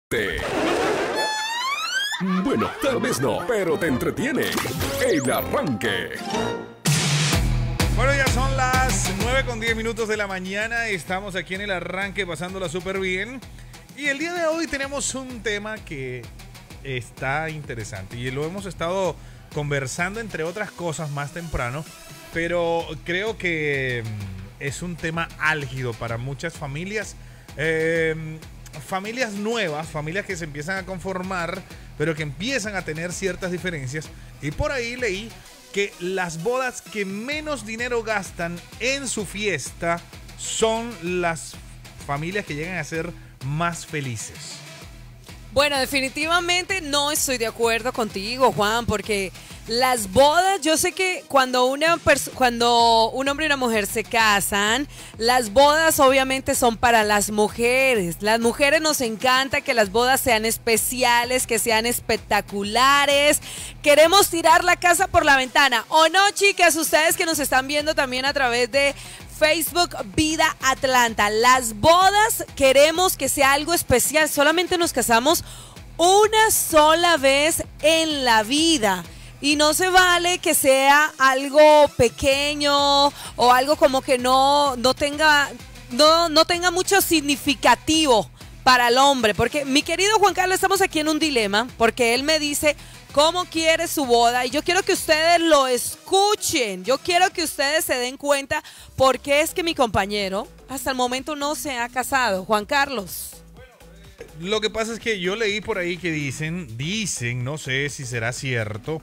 Bueno, tal vez no, pero te entretiene. El Arranque. Bueno, ya son las 9:10 de la mañana. Estamos aquí en El Arranque pasándola súper bien. Y el día de hoy tenemos un tema que está interesante. Y lo hemos estado conversando entre otras cosas más temprano. Pero creo que es un tema álgido para muchas familias. Familias nuevas, familias que se empiezan a conformar, pero que empiezan a tener ciertas diferencias. Y por ahí leí que las bodas que menos dinero gastan en su fiesta son las familias que llegan a ser más felices. Bueno, definitivamente no estoy de acuerdo contigo, Juan, porque las bodas, yo sé que cuando un hombre y una mujer se casan, las bodas obviamente son para las mujeres. Las mujeres nos encanta que las bodas sean especiales, que sean espectaculares. Queremos tirar la casa por la ventana. ¿O no, chicas? Ustedes que nos están viendo también a través de Facebook Vida Atlanta. Las bodas queremos que sea algo especial. Solamente nos casamos una sola vez en la vida. Y no se vale que sea algo pequeño o algo como que no tenga mucho significativo para el hombre. Porque mi querido Juan Carlos, estamos aquí en un dilema, porque él me dice cómo quiere su boda y yo quiero que ustedes lo escuchen. Yo quiero que ustedes se den cuenta por qué es que mi compañero hasta el momento no se ha casado. Juan Carlos. Lo que pasa es que yo leí por ahí que dicen, no sé si será cierto,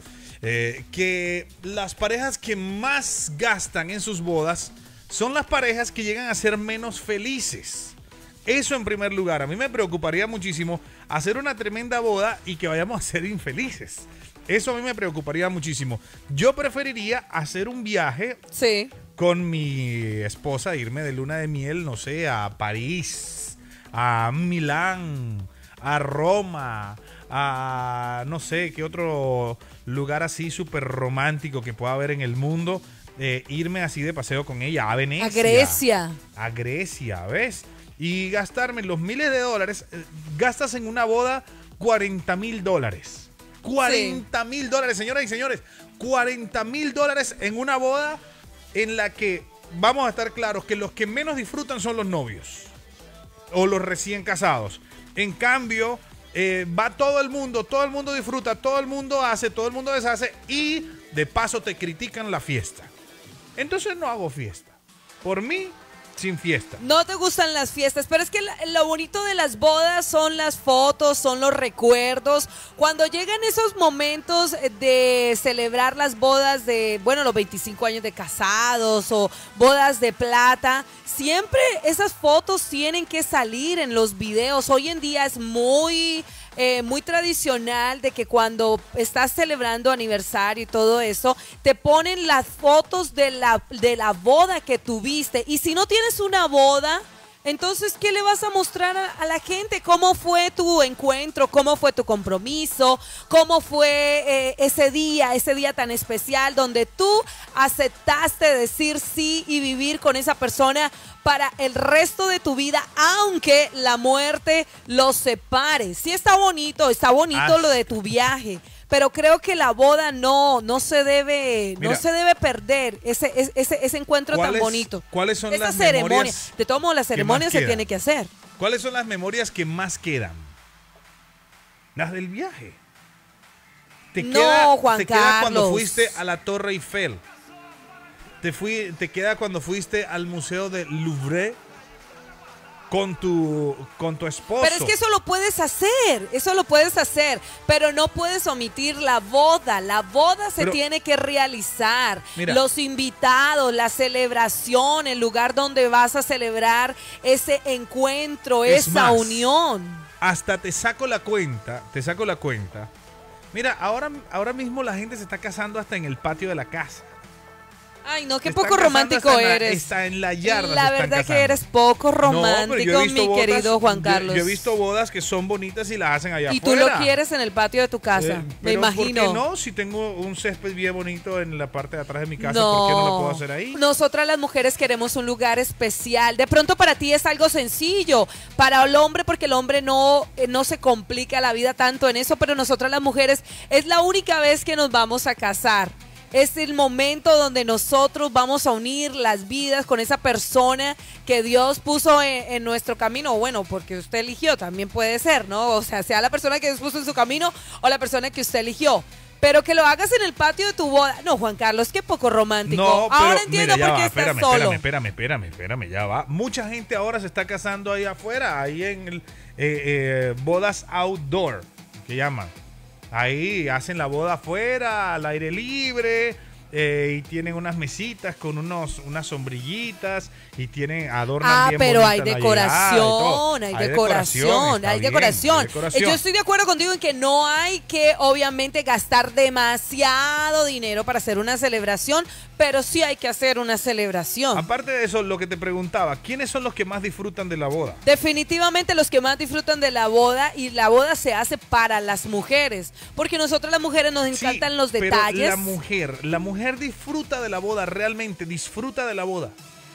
que las parejas que más gastan en sus bodas son las parejas que llegan a ser menos felices. Eso en primer lugar. A mí me preocuparía muchísimo hacer una tremenda boda y que vayamos a ser infelices. Eso a mí me preocuparía muchísimo. Yo preferiría hacer un viaje con mi esposa, irme de luna de miel, no sé, a París, a Milán, a Roma, a no sé qué otro lugar así súper romántico que pueda haber en el mundo. Irme así de paseo con ella a Venecia. A Grecia, ¿ves? Y gastarme los miles de dólares. Gastas en una boda $40,000. $40,000, señoras y señores. $40,000 en una boda en la que vamos a estar claros que los que menos disfrutan son los novios o los recién casados. En cambio, va todo el mundo disfruta, todo el mundo hace, todo el mundo deshace y de paso te critican la fiesta. Entonces no hago fiesta. Por mí, sin fiesta. No te gustan las fiestas, pero es que lo bonito de las bodas son las fotos, son los recuerdos. Cuando llegan esos momentos de celebrar las bodas de, bueno, los 25 años de casados o bodas de plata, siempre esas fotos tienen que salir en los videos. Hoy en día es muy tradicional de que cuando estás celebrando aniversario y todo eso, te ponen las fotos de la boda que tuviste. Y si no tienes una boda, entonces, ¿qué le vas a mostrar a la gente? ¿Cómo fue tu encuentro? ¿Cómo fue tu compromiso? ¿Cómo fue ese día tan especial donde tú aceptaste decir sí y vivir con esa persona para el resto de tu vida, aunque la muerte los separe? Sí, está bonito lo de tu viaje, pero creo que la boda no se debe perder ese encuentro tan bonito. ¿Cuáles son las ceremonia? memorias? De todos modos, la ceremonia se tiene que hacer. ¿Cuáles son las memorias que más quedan? Las del viaje. Te queda cuando fuiste a la Torre Eiffel. Te queda cuando fuiste al Museo del Louvre con tu esposo. Pero es que eso lo puedes hacer, pero no puedes omitir la boda. La boda se tiene que realizar. Mira, los invitados, la celebración, el lugar donde vas a celebrar ese encuentro, esa unión. Hasta te saco la cuenta. Mira, ahora mismo la gente se está casando hasta en el patio de la casa. Ay, no, qué Están poco casando romántico hasta en la- eres. Está en la yarda. se La están verdad que casando. eres poco No, pero romántico, yo he visto mi bodas- querido Juan Carlos. Yo he visto bodas que son bonitas y las hacen allá Y tú afuera. lo quieres en el patio de tu casa, me Pero imagino. ¿por qué no? Si tengo un césped bien bonito en la parte de atrás de mi casa, ¿por qué no lo puedo hacer ahí? Nosotras las mujeres queremos un lugar especial. De pronto para ti es algo sencillo, para el hombre porque el hombre no se complica la vida tanto en eso, pero nosotras las mujeres es la única vez que nos vamos a casar. Es el momento donde nosotros vamos a unir las vidas con esa persona que Dios puso en nuestro camino. Bueno, porque usted eligió, también puede ser, ¿no? O sea la persona que Dios puso en su camino o la persona que usted eligió. Pero que lo hagas en el patio de tu boda. No, Juan Carlos, qué poco romántico. No, pero, ahora entiendo mira, ya por qué va, estás solo. Espérame, ya va. Mucha gente ahora se está casando ahí afuera, ahí en el, bodas outdoor, que llaman. Ahí hacen la boda afuera, al aire libre, y tienen unas mesitas con unas sombrillitas y adornan bien pero hay bonita la llegada y todo. decoración. Está bien. Yo estoy de acuerdo contigo en que no hay que obviamente gastar demasiado dinero para hacer una celebración, pero sí hay que hacer una celebración. Aparte de eso, lo que te preguntaba, ¿quiénes son los que más disfrutan de la boda? Definitivamente los que más disfrutan de la boda, y la boda se hace para las mujeres, porque nosotras las mujeres nos encantan Sí, los pero detalles. la mujer disfruta de la boda, realmente disfruta de la boda.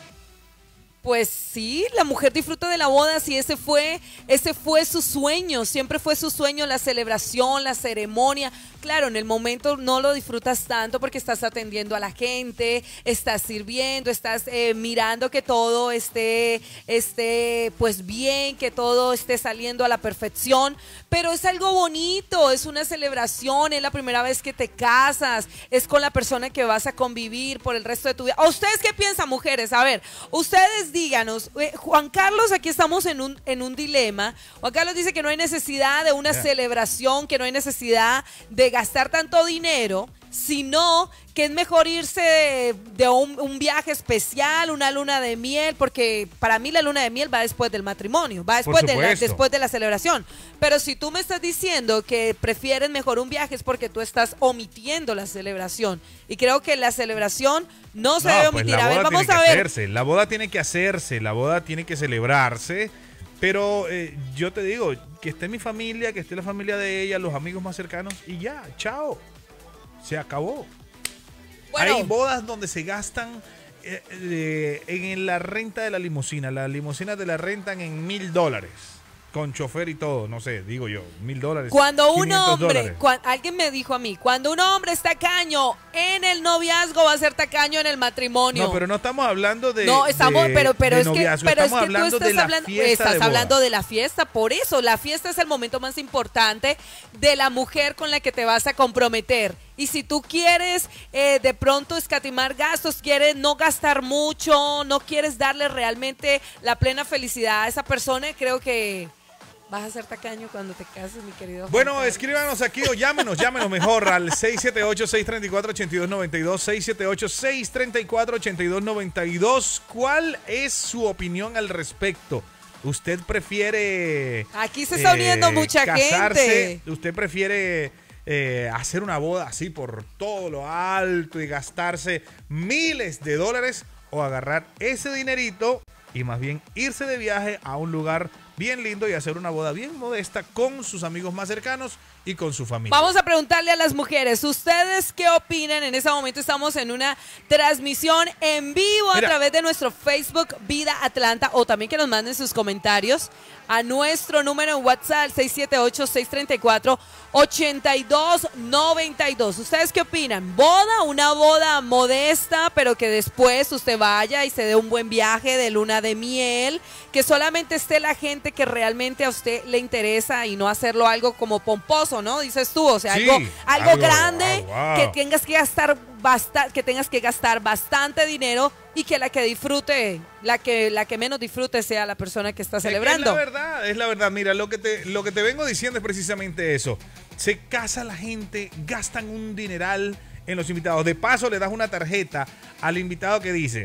Pues sí, la mujer disfruta de la boda, si ese fue su sueño, siempre fue su sueño, la celebración, la ceremonia. Claro, en el momento no lo disfrutas tanto porque estás atendiendo a la gente, estás sirviendo, estás mirando que todo esté pues bien, que todo esté saliendo a la perfección, pero es algo bonito, es una celebración, es la primera vez que te casas, es con la persona que vas a convivir por el resto de tu vida. ¿A ustedes qué piensan, mujeres? A ver, ustedes díganos. Juan Carlos, aquí estamos en un dilema. Juan Carlos dice que no hay necesidad de una celebración, que no hay necesidad de gastar tanto dinero, sino que es mejor irse de un viaje especial, una luna de miel, porque para mí la luna de miel va después del matrimonio, va después de la celebración. Pero si tú me estás diciendo que prefieres mejor un viaje es porque tú estás omitiendo la celebración. Y creo que la celebración no se debe omitir. La A ver, boda vamos tiene a que ver. hacerse, la boda tiene que hacerse, la boda tiene que celebrarse. Pero yo te digo, que esté mi familia, que esté la familia de ella, los amigos más cercanos y ya, chao. Se acabó. Bueno. Hay bodas donde se gastan en la renta de la limusina. Las limusinas te la rentan en $1,000. Con chofer y todo, no sé, digo yo, $1,000. Cuando un $500. hombre, alguien me dijo a mí, cuando un hombre es tacaño en el noviazgo, va a ser tacaño en el matrimonio. No, pero no estamos hablando de. No, estamos, de- pero de es que, noviazgo, pero es estamos que tú hablando de estás la hablando, fiesta de boda. hablando de la fiesta, por eso, la fiesta es el momento más importante de la mujer con la que te vas a comprometer. Y si tú quieres de pronto escatimar gastos, quieres no gastar mucho, no quieres darle realmente la plena felicidad a esa persona, creo que vas a ser tacaño cuando te cases, mi querido Juan Bueno, Carlos. escríbanos aquí o llámenos mejor al 678-634-8292, 678-634-8292. ¿Cuál es su opinión al respecto? ¿Usted prefiere Aquí se está uniendo mucha gente. ¿Usted prefiere hacer una boda así por todo lo alto y gastarse miles de dólares o agarrar ese dinerito y más bien irse de viaje a un lugar bien lindo y hacer una boda bien modesta con sus amigos más cercanos y con su familia? Vamos a preguntarle a las mujeres, ¿ustedes qué opinan? En ese momento estamos en una transmisión en vivo a través de nuestro Facebook Vida Atlanta, o también que nos manden sus comentarios a nuestro número en WhatsApp 678-634-8292. ¿Ustedes qué opinan? ¿Boda? ¿Una boda modesta, pero que después usted vaya y se dé un buen viaje de luna de miel? Que solamente esté la gente que realmente a usted le interesa y no hacerlo algo como pomposo, ¿no? Dices tú, o sea, Sí, algo grande, wow. que tengas que gastar bastante dinero y que la que disfrute, la que menos disfrute sea la persona que está celebrando. Es la verdad. Mira, lo que te vengo diciendo es precisamente eso. Se casa la gente, gastan un dineral en los invitados. De paso, le das una tarjeta al invitado que dice: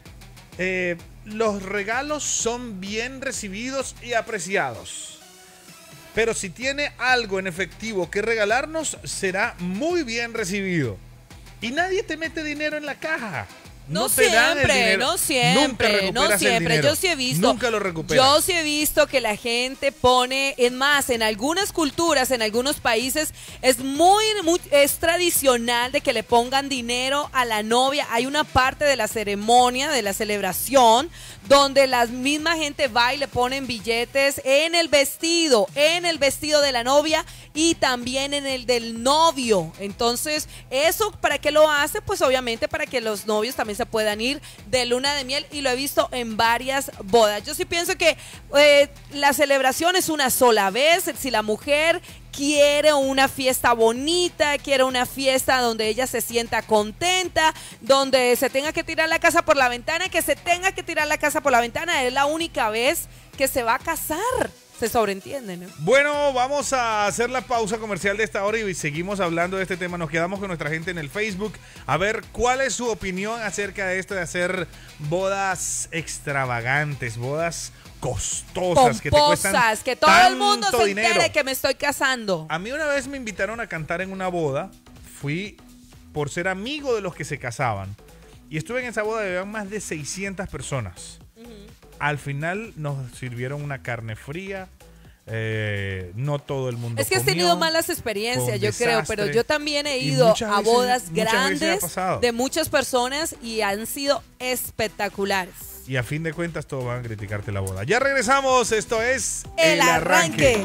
los regalos son bien recibidos y apreciados, pero si tiene algo en efectivo que regalarnos, será muy bien recibido. Y nadie te mete dinero en la caja. No te dan el siempre, dinero. no siempre, Nunca recuperas no siempre. el dinero. Yo sí he visto. Nunca lo recuperas. Yo sí he visto que la gente pone, es más, en algunas culturas, en algunos países, es es tradicional de que le pongan dinero a la novia. Hay una parte de la ceremonia, de la celebración, donde la misma gente va y le ponen billetes en el vestido de la novia y también en el del novio. Entonces, ¿eso para qué lo hace? Pues obviamente para que los novios también se puedan ir de luna de miel, y lo he visto en varias bodas. Yo sí pienso que la celebración es una sola vez. Si la mujer quiere una fiesta bonita, quiere una fiesta donde ella se sienta contenta, donde se tenga que tirar la casa por la ventana, que se tenga que tirar la casa por la ventana, es la única vez que se va a casar. Se sobreentiende, ¿no? Bueno, vamos a hacer la pausa comercial de esta hora y seguimos hablando de este tema. Nos quedamos con nuestra gente en el Facebook a ver cuál es su opinión acerca de esto de hacer bodas extravagantes, bodas costosas, que te cuestan que todo el mundo tanto se entere dinero. que me estoy casando. A mí una vez me invitaron a cantar en una boda. Fui por ser amigo de los que se casaban. Y estuve en esa boda, habían más de 600 personas. Al final nos sirvieron una carne fría. No todo el mundo Es que has comió. tenido malas experiencias, yo desastre. creo, pero yo también he Y ido muchas a veces- bodas muchas veces ha grandes pasado. de muchas personas y han sido espectaculares. Y a fin de cuentas todos van a criticarte la boda. Ya regresamos, esto es El arranque.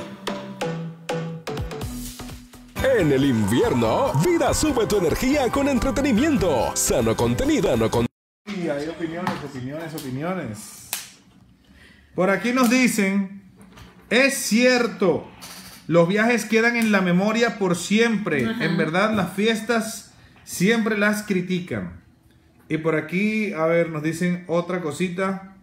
En el invierno, vida sube tu energía con entretenimiento, sano contenido, no con... Y hay opiniones. Por aquí nos dicen, es cierto, los viajes quedan en la memoria por siempre. En verdad, las fiestas siempre las critican. Y por aquí, a ver, nos dicen otra cosita.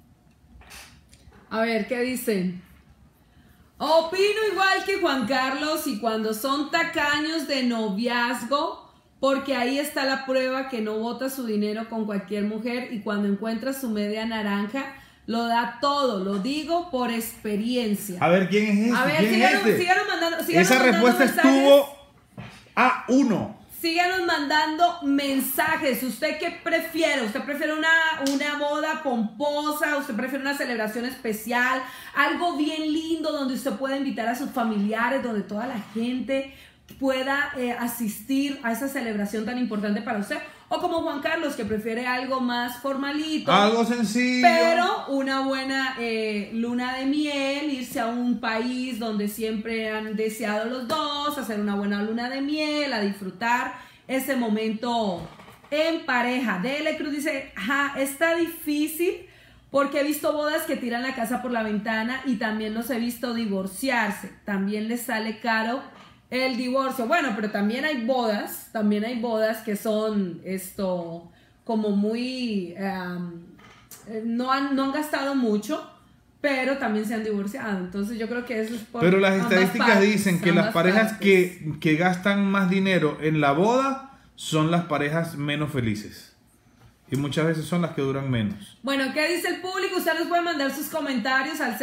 A ver, ¿qué dicen? Opino igual que Juan Carlos, y cuando son tacaños de noviazgo, porque ahí está la prueba que no bota su dinero con cualquier mujer, y cuando encuentra su media naranja, lo da todo. Lo digo por experiencia. A ver, ¿quién es este? A ver, ¿Quién es este? síganos mandando. Esa respuesta estuvo a 1. Síganos mandando mensajes. ¿Usted qué prefiere? ¿Usted prefiere una boda pomposa? ¿Usted prefiere una celebración especial? Algo bien lindo donde usted pueda invitar a sus familiares, donde toda la gente pueda asistir a esa celebración tan importante para usted. O como Juan Carlos, que prefiere algo más formalito. Algo sencillo. Pero una buena luna de miel, irse a un país donde siempre han deseado los dos, hacer una buena luna de miel, a disfrutar ese momento en pareja. Dele Cruz dice, está difícil porque he visto bodas que tiran la casa por la ventana y también los he visto divorciarse. También les sale caro el divorcio. Bueno, pero también hay bodas que son como muy no han gastado mucho, pero también se han divorciado. Entonces yo creo que eso es por Pero las ambas estadísticas partes, dicen que las ambas parejas partes. que gastan más dinero en la boda son las parejas menos felices. Y muchas veces son las que duran menos. Bueno, ¿qué dice el público? Usted nos puede mandar sus comentarios al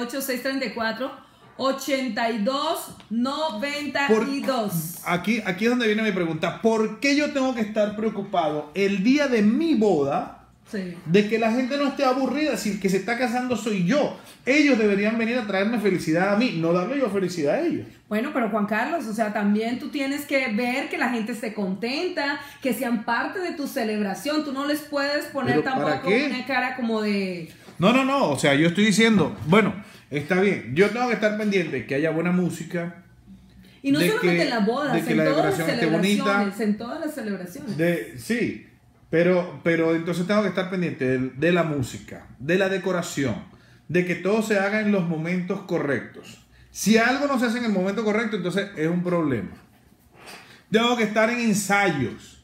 678-634-8292. Aquí es donde viene mi pregunta. ¿Por qué yo tengo que estar preocupado el día de mi boda Sí. de que la gente no esté aburrida? Si el que se está casando soy yo. Ellos deberían venir a traerme felicidad a mí, no darle yo felicidad a ellos. Bueno, pero Juan Carlos, o sea, también tú tienes que ver que la gente esté contenta, que sean parte de tu celebración. Tú no les puedes poner ¿Pero para tampoco qué? una cara como de... No, o sea, yo estoy diciendo, bueno, está bien, yo tengo que estar pendiente que haya buena música. Y no de solamente que- en las bodas, de que en la todas las decoración esté bonita. celebraciones, en todas las celebraciones. Sí, pero entonces tengo que estar pendiente de la música, de la decoración, de que todo se haga en los momentos correctos. Si algo no se hace en el momento correcto, entonces es un problema. Tengo que estar en ensayos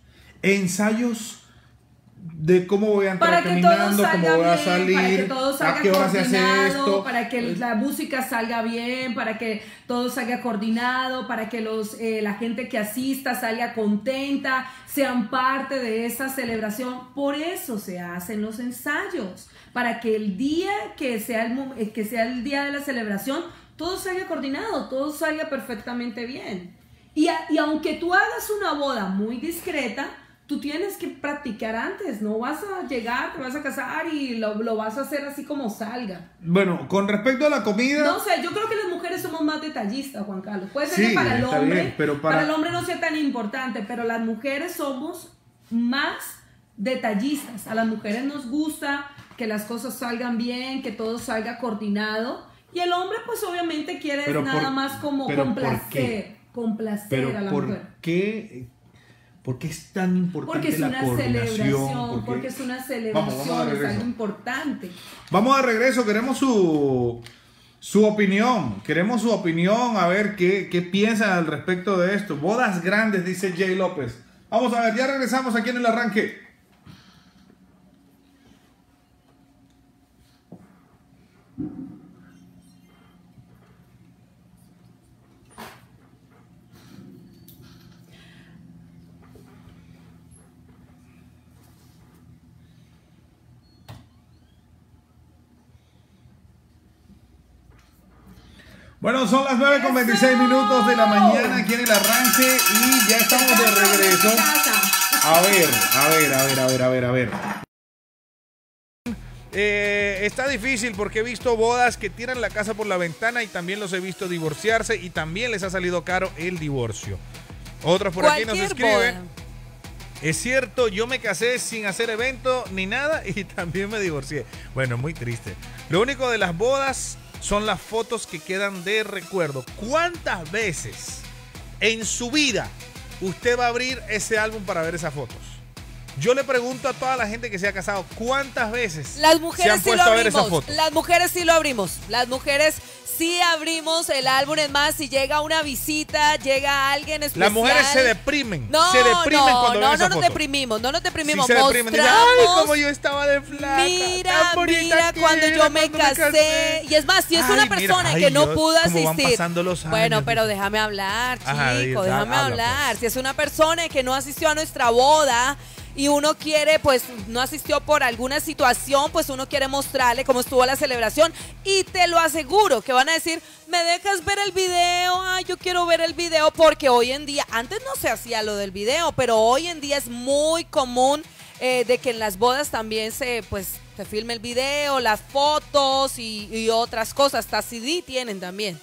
de cómo voy a entrar Para que todo caminando, cómo salga voy a bien, para que salir, todo salga a qué hora se hace coordinado, esto. para que la música salga bien, para que todo salga coordinado, para que la gente que asista salga contenta, sean parte de esa celebración. Por eso se hacen los ensayos, para que el día que sea el día de la celebración, todo salga coordinado, todo salga perfectamente bien. Y aunque tú hagas una boda muy discreta, tú tienes que practicar antes, no vas a llegar, te vas a casar y lo vas a hacer así como salga. Bueno, con respecto a la comida... No sé, yo creo que las mujeres somos más detallistas, Juan Carlos. Puede ser Sí, que para el está hombre, bien, pero para el hombre no sea tan importante, pero las mujeres somos más detallistas. A las mujeres nos gusta que las cosas salgan bien, que todo salga coordinado. Y el hombre, pues obviamente quiere nada más como complacer a la mujer. ¿Por qué es tan importante porque es la una coordinación? celebración, porque es una celebración, es algo importante. Vamos de regreso, queremos su opinión. Queremos su opinión, a ver qué piensan al respecto de esto. Bodas grandes, dice Jay López. Vamos a ver, ya regresamos aquí en el arranque. Bueno, son las 9:26 de la mañana aquí en el arranque y ya estamos de regreso. A ver. Está difícil porque he visto bodas que tiran la casa por la ventana y también los he visto divorciarse y también les ha salido caro el divorcio. Otros por aquí nos escriben. Es cierto, yo me casé sin hacer evento ni nada y también me divorcié. Bueno, muy triste. Lo único de las bodas son las fotos que quedan de recuerdo. ¿Cuántas veces en su vida usted va a abrir ese álbum para ver esas fotos? Yo le pregunto a toda la gente que se ha casado, ¿cuántas veces las mujeres se han puesto a ver esas fotos? Las mujeres sí lo abrimos. Las mujeres sí abrimos el álbum. Es más, si llega una visita, llega alguien especial. Las mujeres se deprimen. No, se deprimen cuando ven esa nos foto. deprimimos. No nos deprimimos. Sí, se deprimen. Dicen, ay, como yo estaba de flaca. Mira cuando yo me casé. Y es más, si es una persona que no pudo asistir. Van pasando los años. Bueno, pero déjame hablar, chico. Ajá, déjame hablar. Pues. Si es una persona que no asistió a nuestra boda y uno quiere, pues no asistió por alguna situación, pues uno quiere mostrarle cómo estuvo la celebración y te lo aseguro que van a decir, ¿me dejas ver el video? Ay, yo quiero ver el video porque hoy en día, antes no se hacía lo del video, pero hoy en día es muy común de que en las bodas también se filme el video, las fotos y otras cosas, hasta CD tienen también.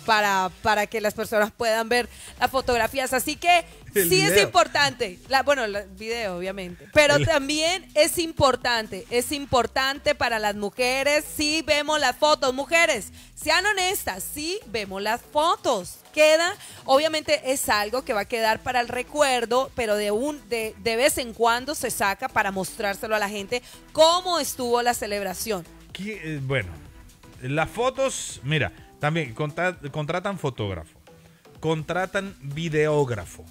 Para que las personas puedan ver las fotografías. Así que sí video. Es importante. El video, obviamente. Pero también es importante para las mujeres. Sí vemos las fotos. Mujeres, sean honestas, sí vemos las fotos. Obviamente es algo que va a quedar para el recuerdo, pero de vez en cuando se saca para mostrárselo a la gente cómo estuvo la celebración. Bueno, las fotos, mira. También contratan fotógrafo, contratan videógrafo,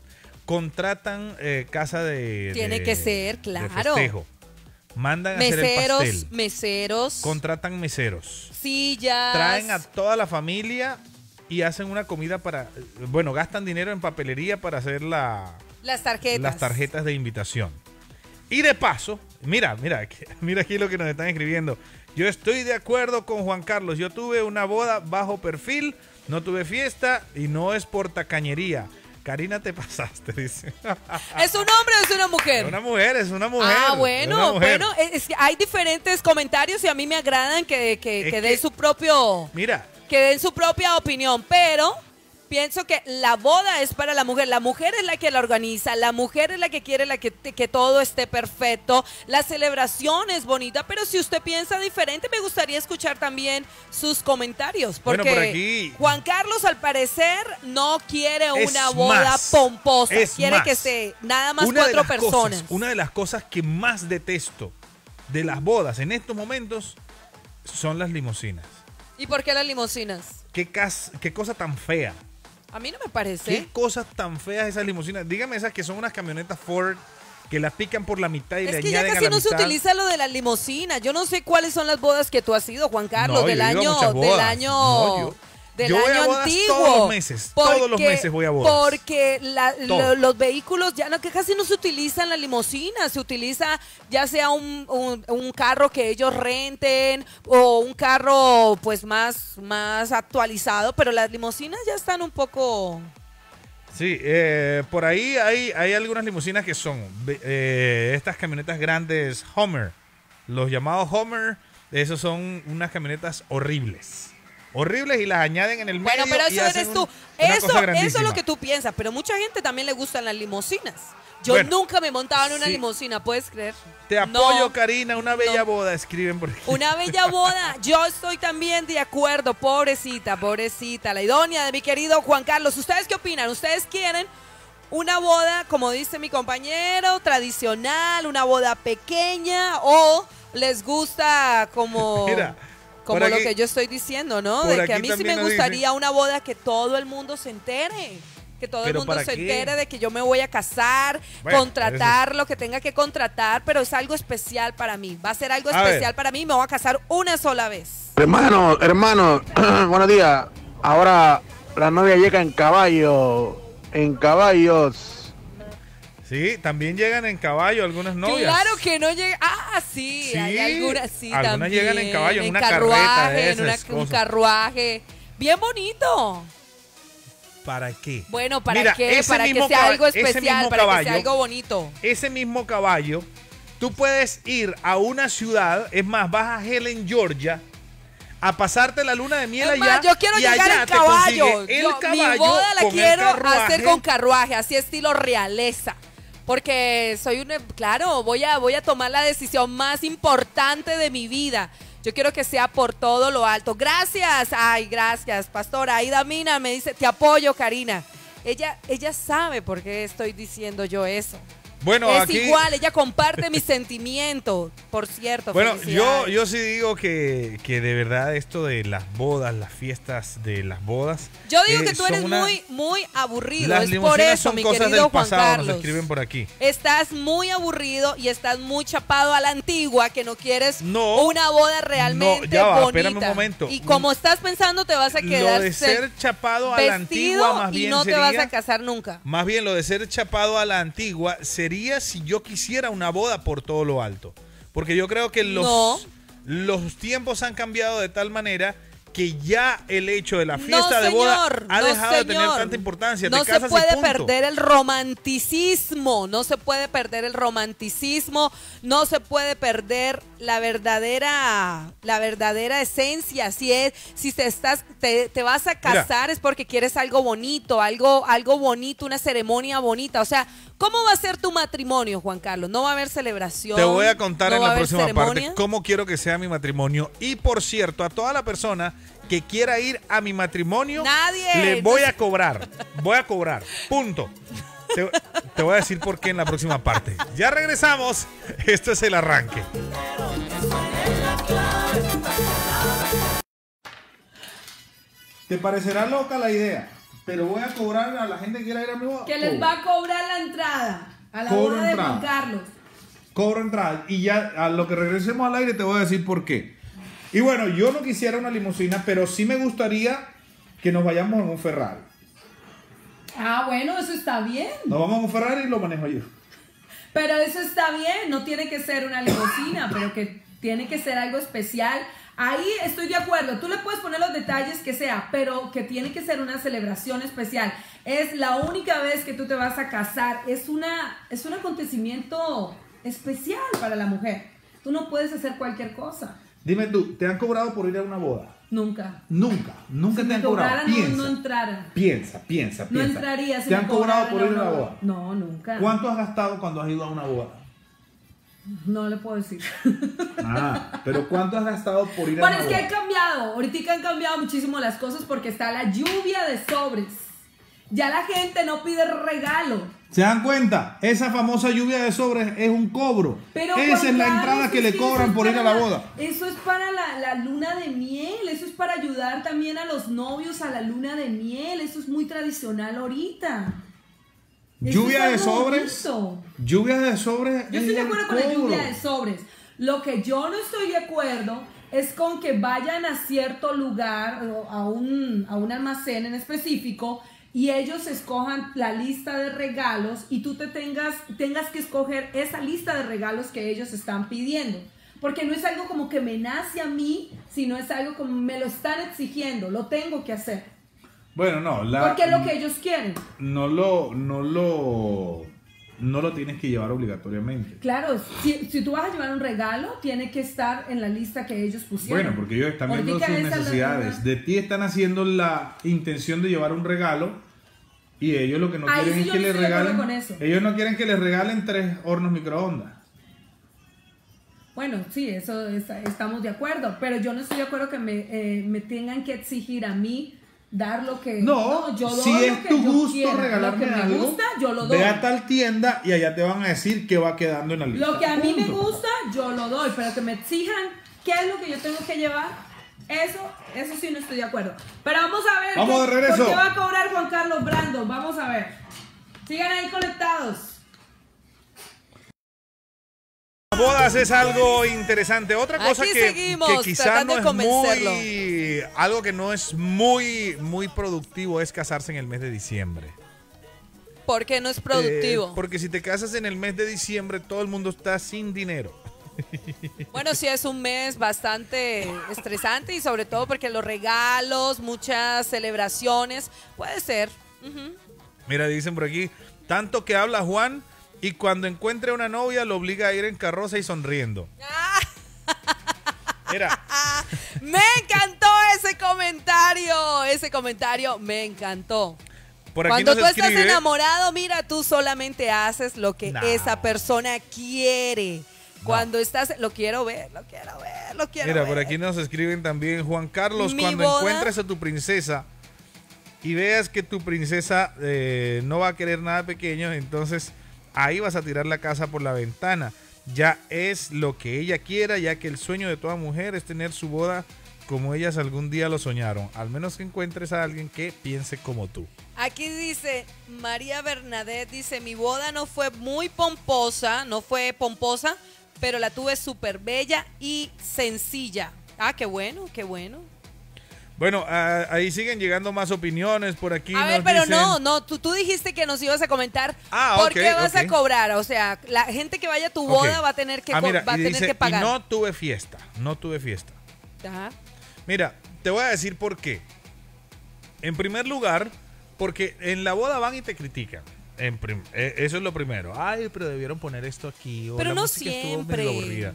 contratan casa de Tiene que ser, claro. De festejo. Mandan a hacer el pastel. Meseros. Contratan meseros. Sillas. Traen a toda la familia y hacen una comida gastan dinero en papelería para hacer las tarjetas de invitación. Y de paso, mira aquí lo que nos están escribiendo. Yo estoy de acuerdo con Juan Carlos. Yo tuve una boda bajo perfil, no tuve fiesta y no es por tacañería. Karina, te pasaste, dice. ¿Es un hombre o es una mujer? Es una mujer. Ah, bueno, es que hay diferentes comentarios y a mí me agradan que den su propio... Mira. Que den su propia opinión, pero... Pienso que la boda es para la mujer es la que la organiza, la mujer es la que quiere que todo esté perfecto, la celebración es bonita, pero si usted piensa diferente, me gustaría escuchar también sus comentarios, porque por aquí, Juan Carlos al parecer no quiere una boda pomposa, quiere que esté nada más 4 personas. Una de las cosas que más detesto de las bodas en estos momentos son las limusinas. ¿Y por qué las limusinas? Qué cosa tan fea. A mí no me parece. Qué cosas tan feas esas limusinas. Dígame esas que son unas camionetas Ford que las pican por la mitad y le añaden a la mitad. Es que ya casi no se utiliza lo de las limusinas. Yo no sé cuáles son las bodas que tú has ido, Juan Carlos, del año antiguo. Todos los meses voy a bodas. Porque los vehículos ya que casi no se utilizan las limusinas, se utiliza ya sea un carro que ellos renten o un carro pues más actualizado, pero las limusinas ya están un poco... Sí, por ahí hay algunas limusinas que son estas camionetas grandes Hummer. Los llamados Hummer, esos son unas camionetas horribles. Horribles, y las añaden en el medio. Bueno, pero y eso hacen eres tú. una cosa Eso es grandísima. lo que tú piensas, pero mucha gente también le gustan las limusinas. Yo Bueno, nunca me montaba en una sí. limusina, ¿puedes creer? Te apoyo, No. Karina, una bella No. boda, escriben por aquí. Una bella boda. Yo estoy también de acuerdo. Pobrecita, pobrecita. La idónea de mi querido Juan Carlos. ¿Ustedes qué opinan? ¿Ustedes quieren una boda, como dice mi compañero, tradicional, una boda pequeña, o les gusta como, Mira, como por lo aquí- que yo estoy diciendo, ¿no? por De que aquí a mí sí también me nos gustaría una boda que todo el mundo se entere. Que todo el ¿Pero mundo para se qué? entere de que yo me voy a casar, Bueno, contratar lo que tenga que contratar, pero es algo especial para mí. Va a ser algo A ver. especial para mí. Me voy a casar una sola vez. Hermano, buenos días. Ahora la novia llega en caballo, en caballos. Sí, también llegan en caballo algunas novias. Claro que no llega. Ah, sí, Sí, hay algunas sí algunas también. llegan en caballo, en una carruaje, carreta de en esas un cosas. carruaje. Bien bonito. ¿Para qué? Bueno, ¿para Mira, qué? ese Para que mismo sea caba- algo ese especial, mismo para que caballo- sea algo bonito. Ese mismo caballo, tú puedes ir a una ciudad, es más, vas a Helen, Georgia, a pasarte la luna de miel Es allá. más, yo quiero y llegar allá en te caballo. consigue el Mi caballo boda la con el quiero carruaje. hacer con carruaje, así estilo realeza. Porque soy una, claro, voy a tomar la decisión más importante de mi vida. Yo quiero que sea por todo lo alto. Gracias, ay, gracias, pastora. Aida Mina me dice, te apoyo, Karina. Ella sabe por qué estoy diciendo yo eso. Bueno, es aquí, igual, ella comparte mi sentimiento, por cierto. bueno, felicidades. yo sí digo que de verdad esto de las bodas, las fiestas de las bodas. Yo digo que tú son eres una- muy aburrido. Las Es por limusinas eso, son mi cosas querido del Juan pasado, nos Carlos. escriben por aquí. Estás muy aburrido y estás muy chapado a la antigua, que no quieres No, una boda realmente no, ya va, bonita. espérame un momento. Y como estás pensando, te vas a quedar Lo de ser chapado a la vestido antigua más y bien no te sería... vas a casar nunca. Más bien, lo de ser chapado a la antigua sería si yo quisiera una boda por todo lo alto. Porque yo creo que No. los tiempos han cambiado de tal manera que ya el hecho de la No, fiesta de boda señor, ha no, dejado de tener señor. tanta importancia. No Te se casas y puede punto. perder el romanticismo, no se puede perder el romanticismo, no se puede perder la verdadera esencia. Si te vas a casar es porque quieres algo bonito, algo bonito, una ceremonia bonita. O sea, ¿cómo va a ser tu matrimonio, Juan Carlos? No va a haber celebración. Te voy a contar no en va a la haber próxima ceremonia. parte cómo quiero que sea mi matrimonio. Y por cierto, a toda la persona que quiera ir a mi matrimonio, Nadie. le voy a cobrar. Voy a cobrar. Punto. Te voy a decir por qué en la próxima parte. Ya regresamos. Esto es el arranque. Te parecerá loca la idea, pero voy a cobrar a la gente que quiera ir a mi boda. Que les va a cobrar la entrada a la Cobro boda de entrada. Juan Carlos. Cobro entrada. Y ya a lo que regresemos al aire te voy a decir por qué. Y bueno, yo no quisiera una limusina, pero sí me gustaría que nos vayamos en un Ferrari. Ah, bueno, eso está bien. Nos vamos en un Ferrari y lo manejo yo. Pero eso está bien, no tiene que ser una limusina, pero que tiene que ser algo especial. Ahí estoy de acuerdo, tú le puedes poner los detalles que sea, pero que tiene que ser una celebración especial. Es la única vez que tú te vas a casar, es un acontecimiento especial para la mujer. Tú no puedes hacer cualquier cosa. Dime tú, ¿te han cobrado por ir a una boda? Nunca. Nunca Si te me han cobrado. cobraran, no entrara. Piensa. No entraría si ¿Te me han cobrado cobraran por a ir a una una boda. boda? No, nunca. ¿Cuánto has gastado cuando has ido a una boda? No le puedo decir. Ah, pero ¿cuánto has gastado por ir a Bueno, una es que boda? han cambiado. Ahorita han cambiado muchísimo las cosas porque está la lluvia de sobres. Ya la gente no pide regalo. ¿Se dan cuenta? Esa famosa lluvia de sobres es un cobro. Pero Esa Juan es la Carlos, entrada que es le eso cobran es por ir a para la boda. Eso es para la luna de miel. Eso es para ayudar también a los novios a la luna de miel. Eso es muy tradicional ahorita. Eso Lluvia es de algo sobres. bonito. Lluvia de sobres. Yo estoy de es acuerdo con la cobro. lluvia de sobres. Lo que yo no estoy de acuerdo es con que vayan a cierto lugar o a un almacén en específico y ellos escojan la lista de regalos y tú tengas que escoger esa lista de regalos que ellos están pidiendo. Porque no es algo como que me nace a mí, sino es algo como me lo están exigiendo, lo tengo que hacer. Bueno, no. Porque es lo que ellos quieren. No lo tienes que llevar obligatoriamente. Claro, si tú vas a llevar un regalo, tiene que estar en la lista que ellos pusieron. Bueno, porque ellos están viendo sus Ahorita esa es la necesidades. regla. De ti están haciendo la intención de llevar un regalo y ellos lo que no Ahí quieren sí es yo que no les estoy de acuerdo regalen. con eso. Ellos no quieren que les regalen 3 hornos microondas. Bueno, sí, eso estamos de acuerdo, pero yo no estoy de acuerdo que me tengan que exigir a mí dar lo que... No, yo doy si lo es que tu yo gusto quiera, regalarme lo que me algo, gusta, yo lo doy. ve a tal tienda y allá te van a decir qué va quedando en la lista. Lo que a mí me Punto. gusta, yo lo doy, pero que me exijan qué es lo que yo tengo que llevar, eso sí no estoy de acuerdo. Pero vamos a ver Vamos de regreso. ¿por qué va a cobrar Juan Carlos Brando? Vamos a ver. Sigan ahí conectados. Bodas es algo interesante. Otra cosa Aquí que seguimos, quizás tratando no de es convencerlo. algo que no es muy productivo es casarse en el mes de diciembre. ¿Por qué no es productivo? Porque si te casas en el mes de diciembre, todo el mundo está sin dinero. Bueno, sí es un mes bastante estresante y sobre todo porque los regalos, muchas celebraciones, puede ser. Ujú. Mira, dicen por aquí, tanto que habla Juan y cuando encuentre una novia lo obliga a ir en carroza y sonriendo. Mira, Me encantó ese comentario me encantó. por aquí Cuando nos tú estás escribe, enamorado, mira, tú solamente haces lo que No. esa persona quiere. Cuando estás, lo quiero ver. mira, por aquí nos escriben también, Juan Carlos, Mi cuando boda. encuentres a tu princesa y veas que tu princesa no va a querer nada pequeño, entonces ahí vas a tirar la casa por la ventana. Ya es lo que ella quiera, ya que el sueño de toda mujer es tener su boda como ellas algún día lo soñaron. Al menos que encuentres a alguien que piense como tú. Aquí dice, María Bernadette dice, mi boda no fue muy pomposa, pero la tuve súper bella y sencilla. Ah, qué bueno, qué bueno. Bueno, ahí siguen llegando más opiniones por aquí. A ver, nos pero dicen- no, tú dijiste que nos ibas a comentar ok, por qué vas ok. a cobrar. O sea, la gente que vaya a tu Ok. boda va a tener que, Mira, va a y tener dice, que pagar. y no tuve fiesta. Ajá. Mira, te voy a decir por qué. En primer lugar, porque en la boda van y te critican. Eso es lo primero. Ay, pero debieron poner esto aquí. O Pero la no música estuvo siempre. medio aburrida.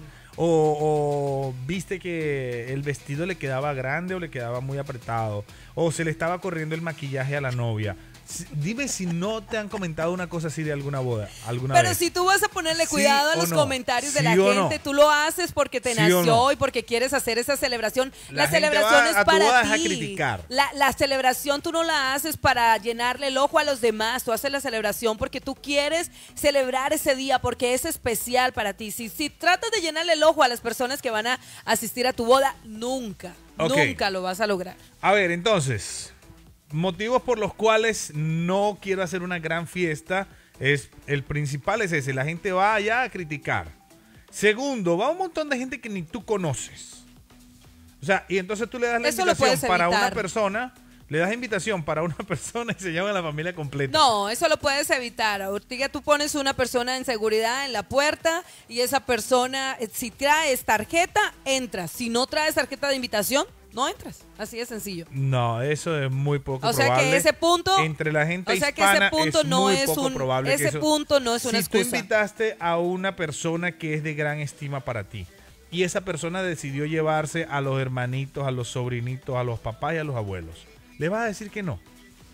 O viste que el vestido le quedaba grande o le quedaba muy apretado. O se le estaba corriendo el maquillaje a la novia. Dime si no te han comentado una cosa así de alguna boda. Pero vez. si tú vas a ponerle ¿Sí cuidado a o los no? comentarios de ¿Sí la o no? gente, tú lo haces porque te ¿Sí o nació no? y porque quieres hacer esa celebración. La La gente celebración va es a tu boda para a ti. criticar. La celebración tú no la haces para llenarle el ojo a los demás. Tú haces la celebración porque tú quieres celebrar ese día, porque es especial para ti. Si tratas de llenarle el ojo a las personas que van a asistir a tu boda, nunca lo vas a lograr. A ver, entonces, motivos por los cuales no quiero hacer una gran fiesta, el principal es ese, la gente va allá a criticar. Segundo, va un montón de gente que ni tú conoces. O sea, y entonces tú le das la Eso lo invitación puedes para una evitar. persona, le das invitación para una persona y se llama la familia completa. No, eso lo puedes evitar. Ahorita tú pones una persona en seguridad en la puerta y esa persona, si traes tarjeta, entras. Si no traes tarjeta de invitación, no entras. Así de sencillo. No, eso es muy poco O sea probable. que ese punto, entre la gente o sea que hispana ese punto es no muy es poco un, probable que ese eso- punto no es una Si tú excusa. invitaste a una persona que es de gran estima para ti y esa persona decidió llevarse a los hermanitos, a los sobrinitos, a los papás y a los abuelos, ¿le vas a decir que no?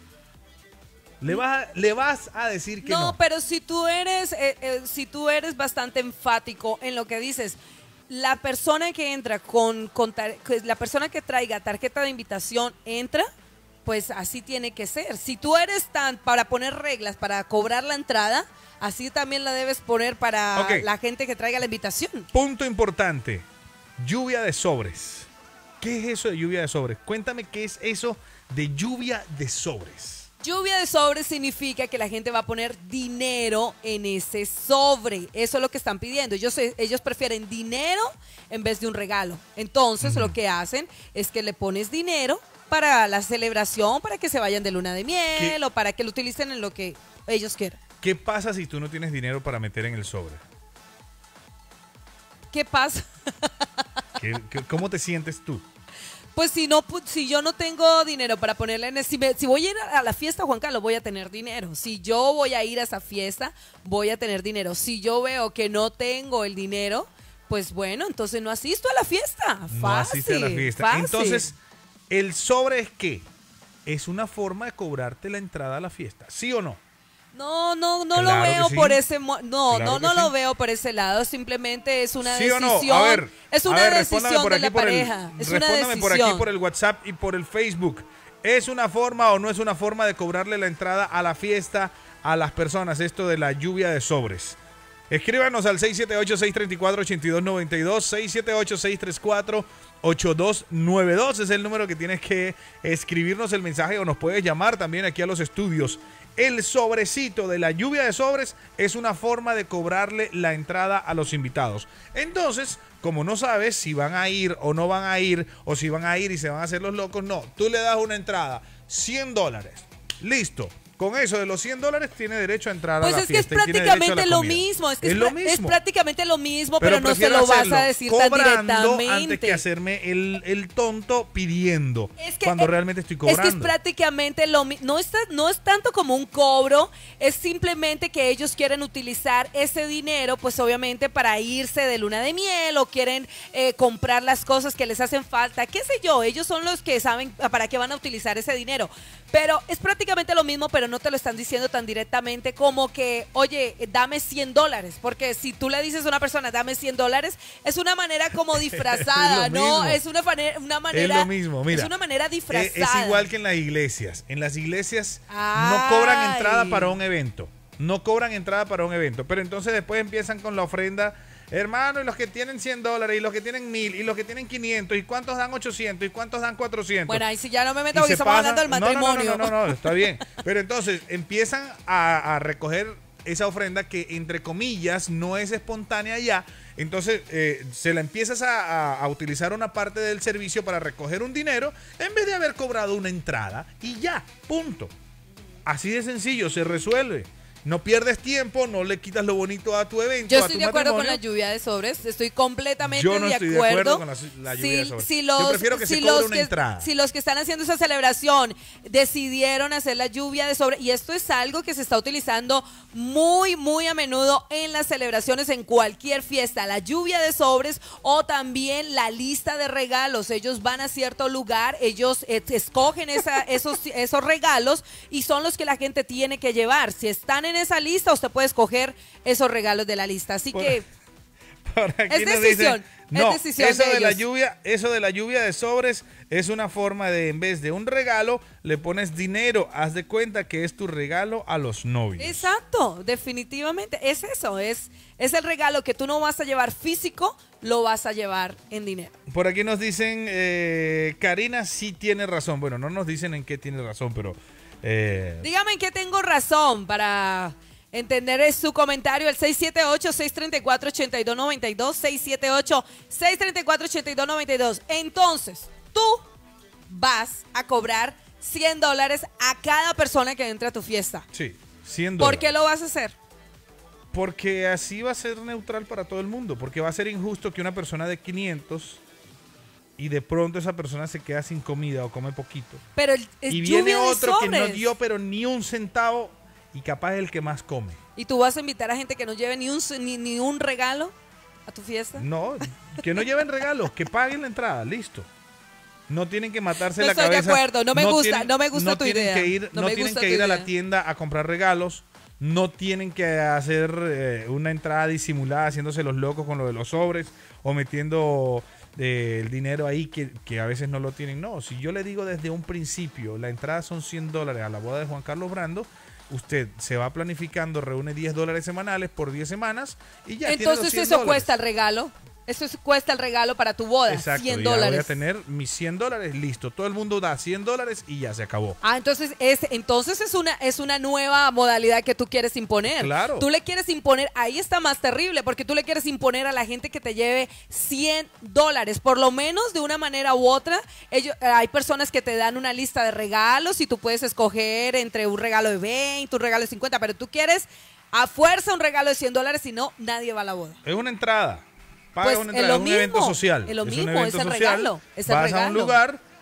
¿Le vas a decir que no? No, pero si tú eres bastante enfático en lo que dices, la persona que entra la persona que traiga tarjeta de invitación entra, pues así tiene que ser. Si tú eres para poner reglas para cobrar la entrada, así también la debes poner para Ok. la gente que traiga la invitación. Punto importante, lluvia de sobres. ¿Qué es eso de lluvia de sobres? Cuéntame qué es eso de lluvia de sobres. Lluvia de sobres significa que la gente va a poner dinero en ese sobre. Eso es lo que están pidiendo. Ellos prefieren dinero en vez de un regalo. Entonces, lo que hacen es que le pones dinero para la celebración, para que se vayan de luna de miel o para que lo utilicen en lo que ellos quieran. ¿Qué pasa si tú no tienes dinero para meter en el sobre? ¿Qué pasa? ¿Cómo te sientes tú? Pues si yo no tengo dinero para ponerle en si voy a ir a la fiesta, Juan Carlos, voy a tener dinero. Si yo voy a ir a esa fiesta, voy a tener dinero. Si yo veo que no tengo el dinero, pues bueno, entonces no asisto a la fiesta. Fácil. No asiste a la fiesta. Fácil. Entonces, ¿el sobre es qué? Es una forma de cobrarte la entrada a la fiesta, ¿sí o no? No Claro lo veo que sí. por ese Claro que no lo sí. veo por ese lado, simplemente es una ¿Sí o no? decisión. A ver, es una respóndame decisión por de aquí la por pareja, es una respóndame por decisión. aquí por el WhatsApp y por el Facebook. ¿Es una forma o no es una forma de cobrarle la entrada a la fiesta a las personas esto de la lluvia de sobres? Escríbanos al 678-634-8292, 678-634-8292. Es el número que tienes que escribirnos el mensaje o nos puedes llamar también aquí a los estudios. El sobrecito de la lluvia de sobres es una forma de cobrarle la entrada a los invitados. Entonces, como no sabes si van a ir o no van a ir, o si van a ir y se van a hacer los locos, no. Tú le das una entrada, $100. Listo. Con eso de los $100 tiene derecho a entrar Pues a la es que es fiesta. y tiene derecho a prácticamente la lo comida. mismo. Es que lo es mismo. prácticamente lo mismo, pero no se prefiero lo vas hacerlo a decir tan cobrando directamente. antes que hacerme el tonto pidiendo Es que, cuando realmente estoy cobrando. Es que es prácticamente lo mismo. No es tanto como un cobro, es simplemente que ellos quieren utilizar ese dinero, pues obviamente para irse de luna de miel o quieren comprar las cosas que les hacen falta. ¿Qué sé yo? Ellos son los que saben para qué van a utilizar ese dinero. Pero es prácticamente lo mismo, pero no te lo están diciendo tan directamente como que, oye, dame $100. Porque si tú le dices a una persona, dame $100, es una manera como disfrazada, Es lo ¿no? mismo. Es una manera. Es lo mismo, mira. Es una manera disfrazada. Es igual que en las iglesias. En las iglesias no Ay. cobran entrada para un evento. No cobran entrada para un evento. Pero entonces después empiezan con la ofrenda. Hermano, y los que tienen $100, y los que tienen 1000, y los que tienen 500, y cuántos dan 800, y cuántos dan 400. Bueno, ahí sí ya no me Y meto porque se estamos pasan- hablando del matrimonio. No, está bien. Pero entonces empiezan a recoger esa ofrenda que, entre comillas, no es espontánea ya. Entonces se la empiezas a utilizar una parte del servicio para recoger un dinero en vez de haber cobrado una entrada y ya, punto. Así de sencillo, se resuelve. No pierdes tiempo, no le quitas lo bonito a tu evento. Yo a estoy tu de acuerdo con la matrimonio. lluvia de sobres, estoy completamente Yo no de estoy de acuerdo. acuerdo con la lluvia de sobres. Si Yo prefiero que se cobre una entrada. Si los que están haciendo esa celebración decidieron hacer la lluvia de sobres, y esto es algo que se está utilizando muy, muy a menudo en las celebraciones, en cualquier fiesta, la lluvia de sobres o también la lista de regalos. Ellos van a cierto lugar, ellos escogen esos regalos y son los que la gente tiene que llevar. Si están en esa lista, usted puede escoger esos regalos de la lista. Así que Por aquí es nos decisión, dicen, no, es decisión eso de de la ellos. lluvia, eso de la lluvia de sobres es una forma de, en vez de un regalo, le pones dinero. Haz de cuenta que es tu regalo a los novios. exacto, definitivamente es eso, es el regalo que tú no vas a llevar físico, lo vas a llevar en dinero. Por aquí nos dicen, Karina sí tiene razón. Bueno, no nos dicen en qué tiene razón, pero... Dígame en qué tengo razón para entender su comentario. El 678-634-8292, 678-634-8292. Entonces, tú vas a cobrar $100 a cada persona que entre a tu fiesta. sí, $100. ¿Por qué lo vas a hacer? Porque así va a ser neutral para todo el mundo. Porque va a ser injusto que una persona de 500 y de pronto esa persona se queda sin comida o come poquito. Pero es Y viene lluvia de otro que no sobres. dio pero ni un centavo y capaz es el que más come. ¿Y tú vas a invitar a gente que no lleve ni un regalo a tu fiesta? No, que no lleven regalos, que paguen la entrada, listo. No tienen que matarse No la estoy de cabeza. acuerdo, no me gusta tu tienen idea. Que ir, No no me tienen gusta que tu ir a la idea. tienda a comprar regalos. No tienen que hacer una entrada disimulada haciéndose los locos con lo de los sobres o metiendo el dinero ahí que a veces no lo tienen. No, si yo le digo desde un principio, la entrada son $100 a la boda de Juan Carlos Brando, usted se va planificando, reúne $10 semanales por 10 semanas y ya Entonces tiene los eso $100. cuesta el regalo. Eso cuesta el regalo para tu boda. Exacto, $100. ya voy a tener mis $100, listo. Todo el mundo da $100 y ya se acabó. Ah, entonces es una nueva modalidad que tú quieres imponer. Claro. Tú le quieres imponer, ahí está más terrible, porque tú le quieres imponer a la gente que te lleve $100. Por lo menos de una manera u otra, hay personas que te dan una lista de regalos y tú puedes escoger entre un regalo de 20, un regalo de 50, pero tú quieres a fuerza un regalo de $100, si no, nadie va a la boda. Es una entrada. Paga Pues una es entrada, lo es un evento mismo, social. es lo un mismo, evento es el social. regalo, es el Vas a un regalo. lugar,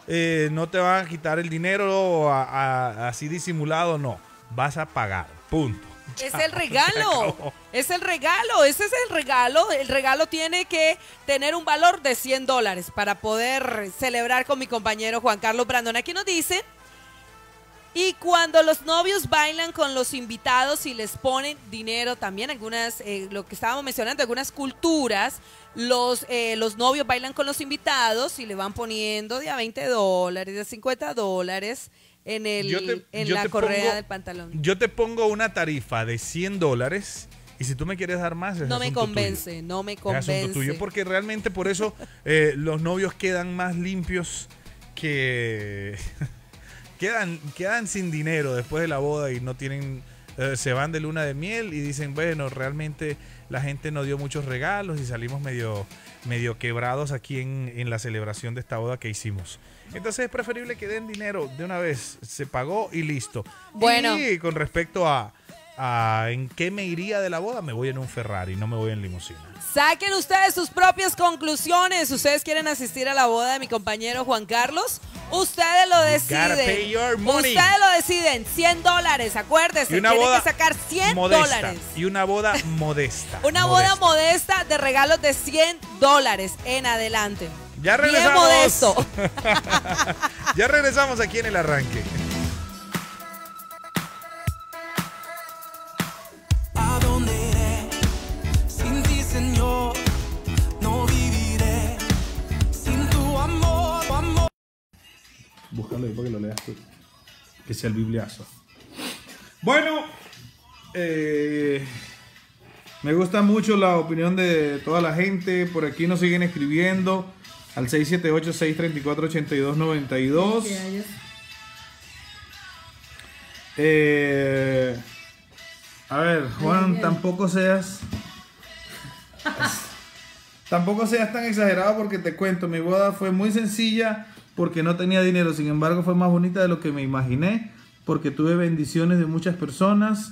no te van a quitar el dinero así disimulado, no. Vas a pagar, punto. Es el regalo, es el regalo, ese es el regalo. El regalo tiene que tener un valor de $100 para poder celebrar con mi compañero Juan Carlos Brandon. Aquí nos dicen, y cuando los novios bailan con los invitados y les ponen dinero también, algunas, lo que estábamos mencionando, algunas culturas, los novios bailan con los invitados y le van poniendo de a $20, de $50 en la correa del pantalón. Yo te pongo una tarifa de $100 y si tú me quieres dar más, no me convence, tuyo. No me Es convence. asunto tuyo, porque realmente por eso los novios quedan más limpios que... quedan sin dinero después de la boda y no tienen... se van de luna de miel y dicen, bueno, realmente la gente nos dio muchos regalos y salimos medio quebrados aquí en la celebración de esta boda que hicimos. Entonces es preferible que den dinero de una vez, se pagó y listo. Bueno. Y con respecto a en qué me iría de la boda, me voy en un Ferrari, no me voy en limusina. Saquen ustedes sus propias conclusiones. ¿Ustedes quieren asistir a la boda de mi compañero Juan Carlos? Ustedes lo deciden. pay your money. Ustedes lo deciden. $100, acuérdense. Y una tienen boda que sacar $100. modesta. Y una boda modesta. Una boda modesta de regalos de $100 en adelante. Ya Bien regresamos. modesto. Ya regresamos aquí en el arranque. ¿A dónde iré? Sin ti, Señor, no viviré. Sin tu amor, amor. Búscalo ahí para que lo leas tú. Que sea el bibliazo. Bueno, me gusta mucho la opinión de toda la gente. Por aquí nos siguen escribiendo al 678-634-8292. A ver, Juan, tampoco seas tan exagerado, porque te cuento, mi boda fue muy sencilla porque no tenía dinero. Sin embargo, fue más bonita de lo que me imaginé, porque tuve bendiciones de muchas personas,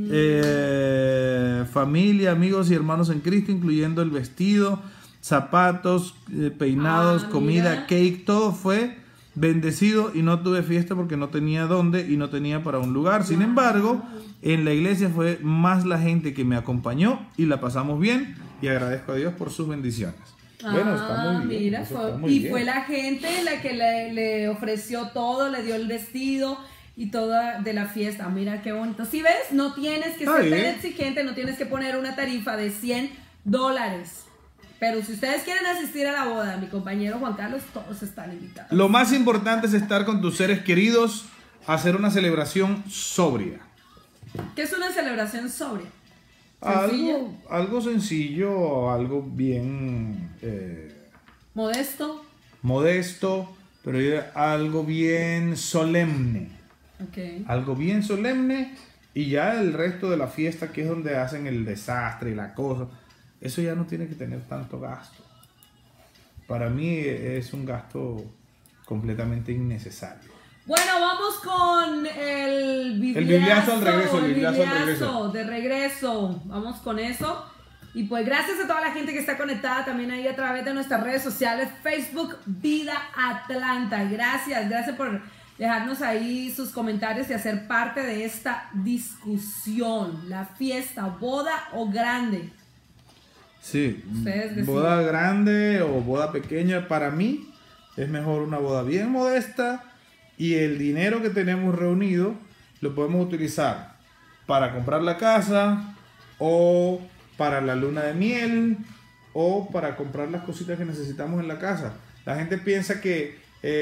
familia, amigos y hermanos en Cristo, incluyendo el vestido, zapatos, peinados, comida, mira. cake, todo fue bendecido, y no tuve fiesta porque no tenía dónde y no tenía para un lugar. Sin embargo, en la iglesia fue más la gente que me acompañó y la pasamos bien, y agradezco a Dios por sus bendiciones. Bueno, está muy bien. Mira, eso está muy y bien. fue la gente la que le ofreció todo, le dio el vestido y toda de la fiesta. Mira qué bonito. Si ves, no tienes que Está ser tan bien. exigente, no tienes que poner una tarifa de $100. Pero si ustedes quieren asistir a la boda de mi compañero Juan Carlos, todos están invitados. Lo más importante es estar con tus seres queridos, hacer una celebración sobria. ¿Qué es una celebración sobria? ¿Sencilla? Algo sencillo, algo bien ¿Modesto? modesto, pero algo bien solemne. Ok. Algo bien solemne, y ya el resto de la fiesta, que es donde hacen el desastre y la cosa, eso ya no tiene que tener tanto gasto. Para mí es un gasto completamente innecesario. Bueno, vamos con el bibliazo al regreso, el bibliazo al bibliazo de regreso. Vamos con eso. Y pues gracias a toda la gente que está conectada también ahí a través de nuestras redes sociales, Facebook Vida Atlanta. Gracias por dejarnos ahí sus comentarios y hacer parte de esta discusión. La fiesta, boda o grande. Sí, Ustedes deciden. boda grande o boda pequeña, para mí es mejor una boda bien modesta, y el dinero que tenemos reunido lo podemos utilizar para comprar la casa, o para la luna de miel, o para comprar las cositas que necesitamos en la casa. La gente piensa que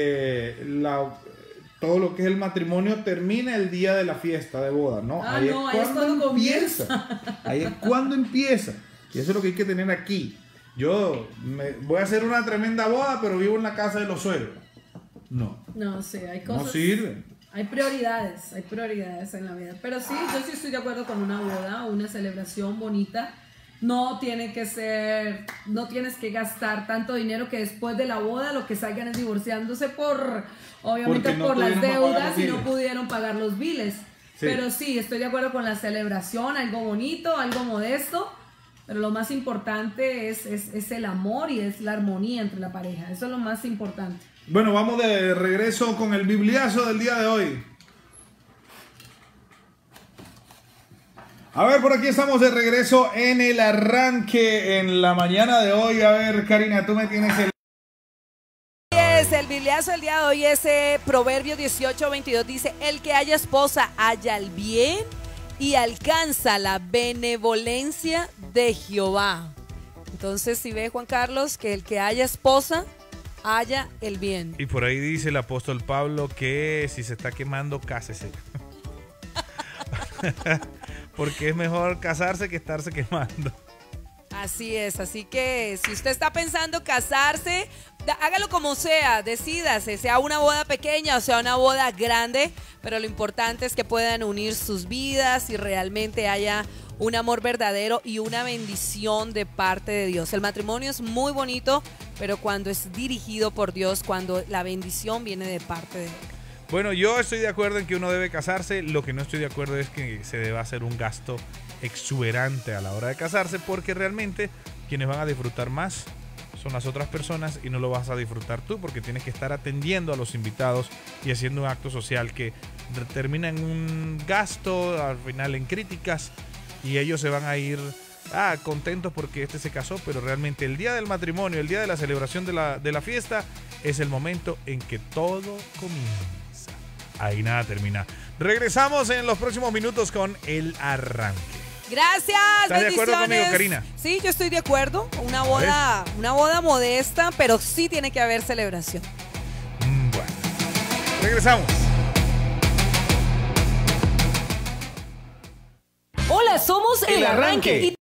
todo lo que es el matrimonio termina el día de la fiesta de boda, ¿no? Ahí es cuando empieza. Ahí es cuando empieza. Y eso es lo que hay que tener aquí. Yo voy a hacer una tremenda boda, pero vivo en la casa de los suegros. No, No sé, hay cosas. no sirve. Hay prioridades en la vida. Pero sí, yo sí estoy de acuerdo con una boda, una celebración bonita. No tiene que ser, no tienes que gastar tanto dinero que después de la boda lo que salgan es divorciándose obviamente Porque no por las pudieron pagar deudas los y no biles. pudieron pagar los biles. Sí. Pero sí, estoy de acuerdo con la celebración, algo bonito, algo modesto. pero lo más importante es el amor y es la armonía entre la pareja. Eso es lo más importante. Bueno, vamos de regreso con el bibliazo del día de hoy. A ver, por aquí estamos de regreso en el arranque en la mañana de hoy. A ver, Karina, tú me tienes el... El bibliazo del día de hoy es Proverbio 18:22. Dice: el que haya esposa halla el bien y alcanza la benevolencia de Jehová. Entonces, si ve, Juan Carlos, que el que haya esposa haya el bien. Y por ahí dice el apóstol Pablo que si se está quemando, cásese. Porque es mejor casarse que estarse quemando. Así es, así que si usted está pensando casarse, hágalo como sea, decídase, sea una boda pequeña o sea una boda grande, pero lo importante es que puedan unir sus vidas y realmente haya un amor verdadero y una bendición de parte de Dios. El matrimonio es muy bonito, pero cuando es dirigido por Dios, cuando la bendición viene de parte de Él. Bueno, yo estoy de acuerdo en que uno debe casarse. Lo que no estoy de acuerdo es que se deba hacer un gasto exuberante a la hora de casarse, porque realmente quienes van a disfrutar más son las otras personas y no lo vas a disfrutar tú, porque tienes que estar atendiendo a los invitados y haciendo un acto social que termina en un gasto, al final en críticas, y ellos se van a ir contentos porque este se casó, pero realmente el día del matrimonio, el día de la celebración de la fiesta, es el momento en que todo comienza. Ahí nada termina. Regresamos en los próximos minutos con el arranque. Gracias. ¿Estás de acuerdo conmigo, Karina? Sí, yo estoy de acuerdo. Una boda modesta, pero sí tiene que haber celebración. Bueno, regresamos. Hola, somos El Arranque.